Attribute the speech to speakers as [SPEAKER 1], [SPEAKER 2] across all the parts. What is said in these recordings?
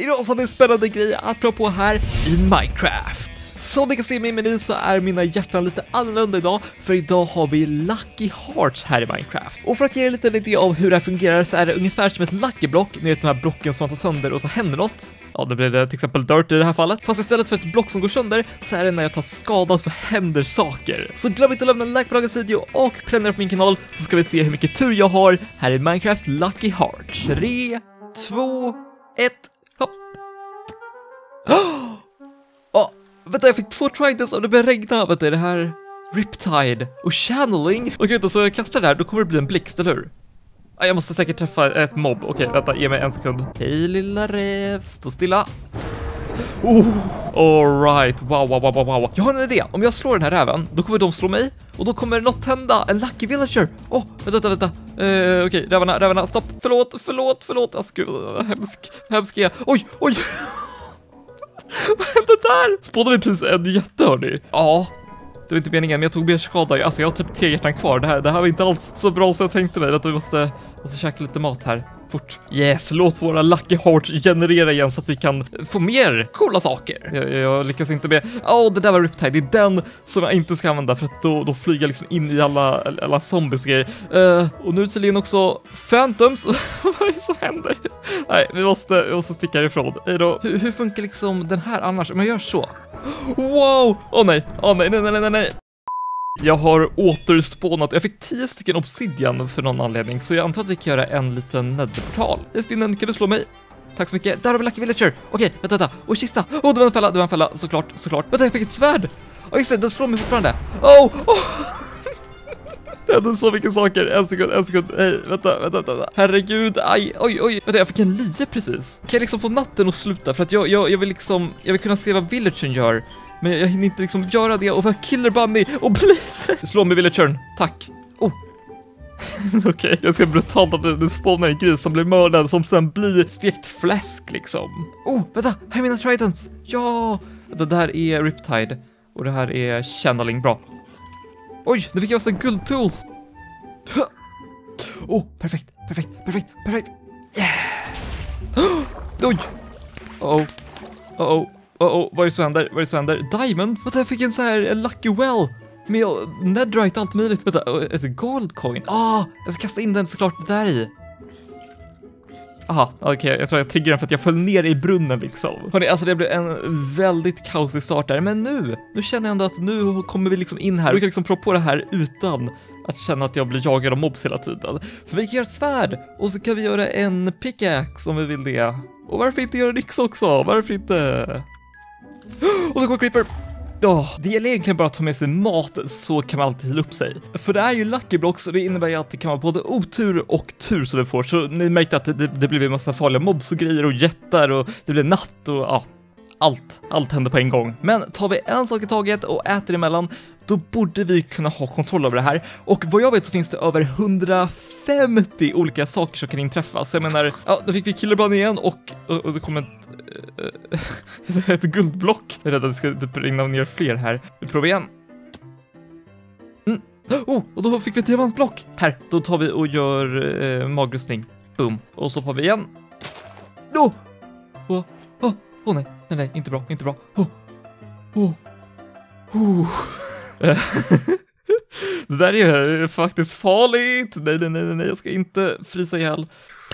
[SPEAKER 1] Idag så har vi en spännande grej att prata på här i Minecraft. Som ni kan se i min meny så är mina hjärtan lite annorlunda idag, för idag har vi Lucky Hearts här i Minecraft. Och för att ge er lite idé av hur det här fungerar så är det ungefär som ett Lucky block, ni vet de här blocken som man tar sönder och så händer något. Ja, det blir det till exempel dirt i det här fallet. Fast istället för ett block som går sönder så är det när jag tar skada så händer saker. Så glöm inte att lämna en like på dagens video och prenumerera på min kanal, så ska vi se hur mycket tur jag har här i Minecraft Lucky Hearts. 3, 2, 1, hopp. Vänta, jag fick 2 tridents och det börjar regna. Vänta, är det här Riptide och Channeling? Okej, så jag kastar det här, då kommer det bli en blixt, eller hur? Jag måste säkert träffa ett mobb. Okej, vänta, ge mig en sekund. Hej lilla räv, stå stilla. Alright, wow. Jag har en idé, om jag slår den här räven, då kommer de slå mig. Och då kommer något hända, en lucky villager. Vänta. Okej, rävarna, stopp. Förlåt. Alltså, hemsk är jag. Oj. Vad hände där? Spådade vi precis en jätte, hörni? Ja, det var inte meningen, men jag tog mer skada. Alltså jag har typ 3 hjärtan kvar. Det här var inte alls så bra som jag tänkte mig. Att vi måste käka lite mat här. Fort. Yes, låt våra Lucky Hearts generera igen så att vi kan få mer coola saker. Jag lyckas inte med. Det där var Riptide. Det är den som jag inte ska använda, för att då flyger jag liksom in i alla zombies och grejer. Och nu är det tydligen också Phantoms. Vad är det som händer? Nej, vi måste sticka härifrån. Hur funkar liksom den här annars? Om jag gör så. Wow! Nej. Jag har återspånat. Jag fick 10 stycken obsidian för någon anledning, så jag antar att vi kan göra en liten netherportal. Spinnen, kan du slå mig? Tack så mycket. Där har vi Lucky Villager. Okej, vänta. Och kista. Det var en fälla. Såklart. Vänta, jag fick ett svärd. Just det, den slår mig fortfarande. Det hände så mycket saker. En sekund. Hej, vänta. Herregud, oj. Vänta, jag fick en lie precis. Kan jag liksom få natten att sluta? För att jag vill kunna se vad villagern gör. Men jag hinner inte liksom göra det. Och vad Killer Bunny och Blaze. Slå mig villagern, tack. Okej, jag ska brutalt att det spawnar en gris som blir mördad, som sen blir stekt fläsk liksom. Vänta, här är mina tridents. Ja, det där är Riptide. Och det här är Channeling, bra. Oj, nu fick jag massa guldtools. Perfekt. Yeah. Oj. Vad är det som händer? Diamonds? Vänta, jag fick en så här lucky well med netherite, allt möjligt. Vänta, ett gold coin. Jag ska kasta in den såklart där i. Okej, jag tror jag triggar den för att jag föll ner i brunnen liksom. Hörrni, alltså det blev en väldigt kaosig start där. Men nu känner jag ändå att nu kommer vi liksom in här. Vi kan liksom prova på det här utan att känna att jag blir jagad av mobs hela tiden. För vi kan göra ett svärd. Och så kan vi göra en pickaxe om vi vill det. Och varför inte göra en yxa också? Varför inte? Och då går creeper. Det gäller egentligen bara att ta med sig mat, så kan man alltid hila upp sig. För det är ju Lucky Blocks, och det innebär ju att det kan vara både otur och tur som vi får. Så ni märkte att det blev en massa farliga mobs och grejer och jättar, och det blev natt och allt händer på en gång. Men tar vi en sak i taget och äter emellan, då borde vi kunna ha kontroll över det här. Och vad jag vet så finns det över 150 olika saker som kan inträffa. Så jag menar, då fick vi Killer Bunny igen och det kom ett guldblock. Jag är rädd att det ska typ regna ner fler här. Vi provar igen. Och då fick vi ett diamantblock. Här, då tar vi och gör magrustning. Boom. Och så tar vi igen. Nej, inte bra. Det där är faktiskt farligt. Nej, jag ska inte frysa ihjäl.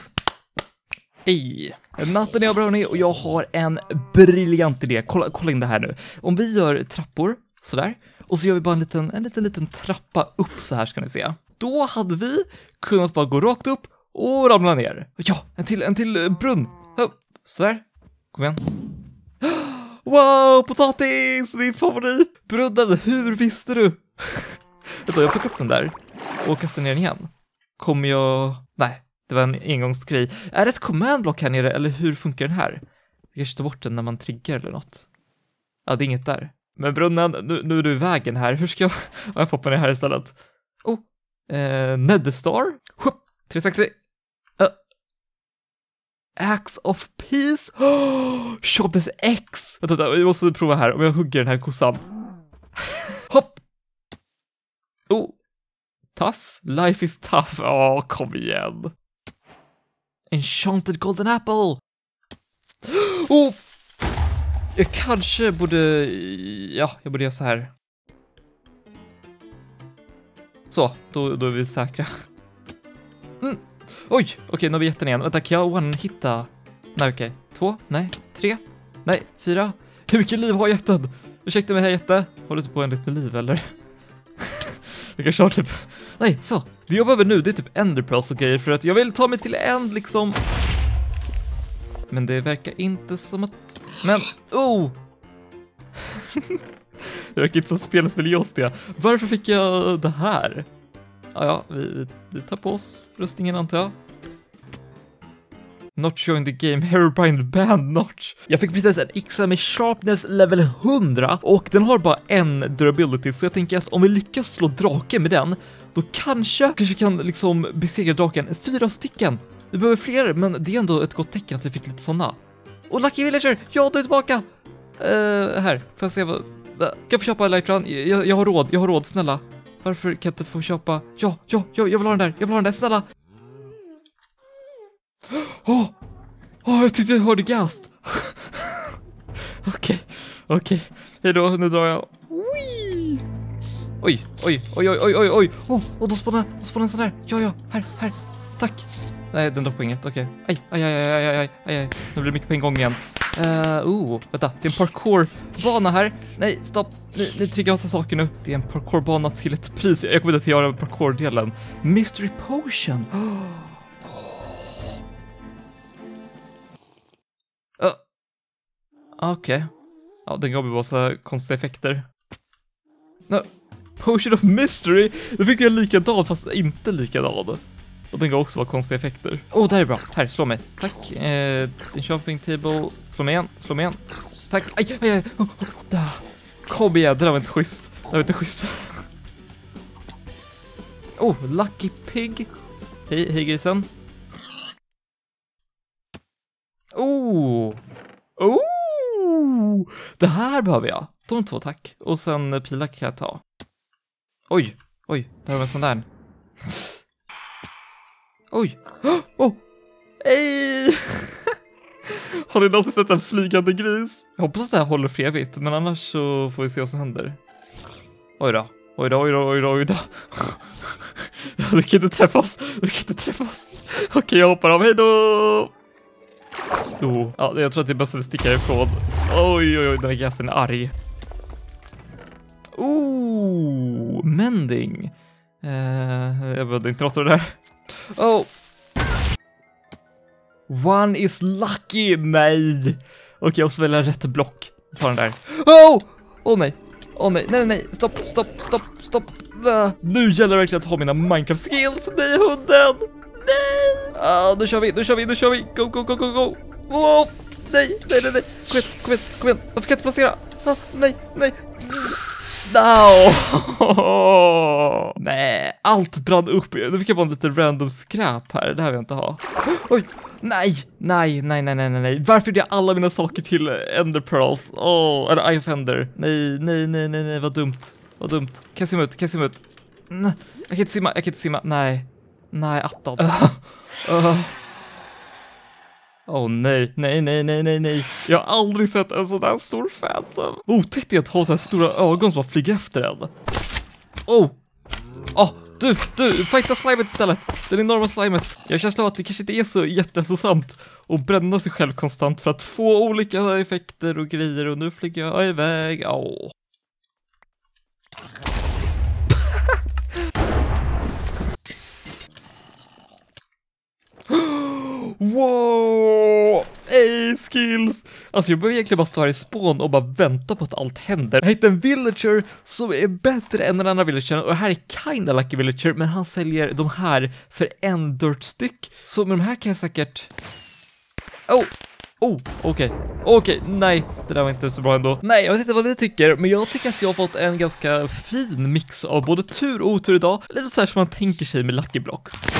[SPEAKER 1] Hej. Natten är över, hörni, och jag har en briljant idé. Kolla in det här nu. Om vi gör trappor sådär, och så gör vi bara en liten trappa upp så här, ska ni se. Då hade vi kunnat bara gå rakt upp och ramla ner. Ja, en till brunn. Sådär. Kom igen. Wow, potatis! Min favorit! Brunnen, hur visste du? Vänta, jag plockar upp den där och kastar ner den igen. Kommer jag... Nej, det var en engångsgrej. Är det ett command-block här nere, eller hur funkar den här? Jag kanske tar bort den när man triggar eller något. Det är inget där. Men brunnen, nu är du i vägen här. Hur ska jag... jag får på ner här istället. Netherstar. 360. Axe of Peace. Shobdes X. Vänta, vi måste prova här. Om jag hugger den här kossan. Hopp. Tough. Life is tough. Kom igen. Enchanted Golden Apple. Oh! Jag kanske borde... Ja, jag borde göra så här. Så, då är vi säkra. Oj, okej, nu har vi gett den igen. Vänta, kan jag one-hitta? Nej, okej. 2, nej, 3, nej, 4. Hur mycket liv har jätten? Ursäkta mig här, jätte. Håller du på en lite med liv, eller? Jag kanske har typ... Nej, så. Det jag behöver nu, det är typ enderpearls och grejer för att jag vill ta mig till en liksom... Men det verkar inte som att... Men, oh! Det verkar inte som spelet vill ge oss det. Varför fick jag det här? Ja, vi tar på oss rustningen antar jag. Notch joined the game, Herobrine band Notch. Jag fick precis en yxa med sharpness level 100 och den har bara en durability, så jag tänker att om vi lyckas slå draken med den, då kanske kan liksom besegra draken. 4 stycken. Vi behöver fler, men det är ändå ett gott tecken att vi fick lite sådana. Och Lucky Villager, ja, du är tillbaka. Här, får jag se vad... Kan jag få köpa Elytran? Jag har råd, snälla. Varför kan jag inte få köpa... Ja, jag vill ha den där, snälla. Jag tyckte jag hörde gast. Okej. Hejdå, nu drar jag. Oj. Då spånar en sån här. Ja, här. Tack. Nej, den droppar inget, okej. Aj. Nu blir det mycket på en gång igen. Vänta, det är en parkourbana här. Nej, stopp. Ni triggar massa saker nu. Det är en parkourbana till ett pris. Jag kommer inte att göra parkour-delen. Mystery Potion. Okej. Ja, den gav mig bara så konstiga effekter. Potion of Mystery. Det fick jag likadan fast inte likadan. Och den gav också bara konstiga effekter. Där är bra. Här, slå mig. Tack. Shopping table. Slå mig igen. Tack. Aj. Kom igen, det där var inte schysst. Lucky Pig. Hej grisen. Det här behöver jag. De 2, tack. Och sen pilar kan jag ta. Oj, där var en sån där. Oj. Ej! Har ni någonsin sett en flygande gris? Jag hoppas att det här håller för evigt, men annars så får vi se vad som händer. Oj då. Du kan inte träffa oss. Okej, jag hoppar av. Hej då! Ja, jag tror att det är bäst att vi sticker ifrån. Oj, den här gasen är arg. Mending. Jag behövde inte något av det där. One is lucky. Nej. Okej, jag måste välja rätt block. Ta den där. Nej. Stopp. Nu gäller det verkligen att ha mina Minecraft skills. Nej, hunden. Nej. Nu kör vi. Go. Nej. Kom igen. Varför kan jag inte placera? Nej. Nej, allt brann upp. Nu fick jag bara lite random skräp här. Det här vill jag inte ha. Oj, nej. Varför gjorde jag alla mina saker till Ender Pearls? Eller Eye of Ender. Nej, vad dumt. Kan jag simma ut? Nej, jag kan inte simma. Nej, attan. Nej. Jag har aldrig sett en sån där stor phantom. Otäckt är att ha så här stora ögon som bara flyger efter en. Du, fighta slimet istället. Den enorma slimet. Jag känner att det kanske inte är så jättehälsosamt att bränna sig själv konstant för att få olika effekter och grejer. Och nu flyger jag iväg. Wow! Skills! Alltså jag behöver egentligen bara stå här i spån och bara vänta på att allt händer. Jag hittar en villager som är bättre än den andra villagern. Och det här är kinda lucky villager, men han säljer de här för 1 dirt styck. Så med de här kan jag säkert... Okej, nej, det där var inte så bra ändå. Nej, jag vet inte vad ni tycker, men jag tycker att jag har fått en ganska fin mix av både tur och otur idag. Lite så här som man tänker sig med Lucky Block.